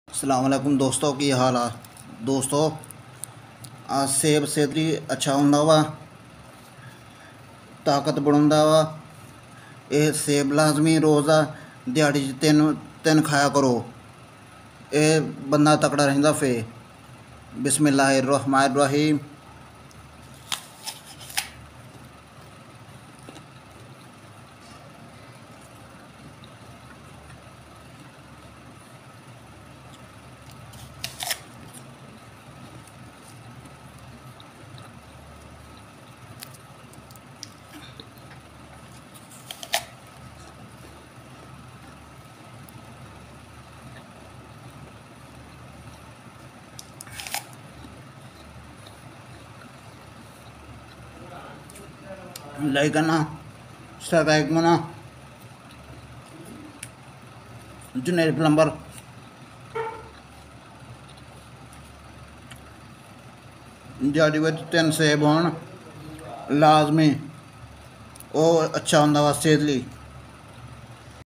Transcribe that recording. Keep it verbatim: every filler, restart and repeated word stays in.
अस्सलाम वालेकुम दोस्तों, की हाल है दोस्तों। आज सेब सेहतली अच्छा होंदा वा, ताकत बढ़ाउंदा वा। ਇਹ सेब लाजमी रोज़ा दिहाड़ी च तिन तिन खाया करो। ਇਹ बंदा तकड़ा रहिंदा फे। बिस्मिल्लाहिर रहमानिर रहीम। लाइक करना, सब्सक्राइब करना। जुनेर प्लम्बर दिहाड़ी विच तिन सेब होण लाजमी, वो अच्छा होंदा वा सेहत लई।